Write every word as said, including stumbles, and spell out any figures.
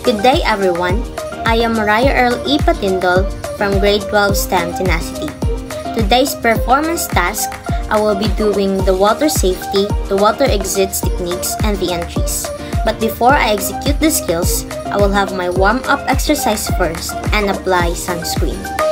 Good day everyone, I am Mariah Earl E. Patindol from Grade twelve STEM Tenacity. Today's performance task, I will be doing the water safety, the water exits techniques, and the entries. But before I execute the skills, I will have my warm-up exercise first and apply sunscreen.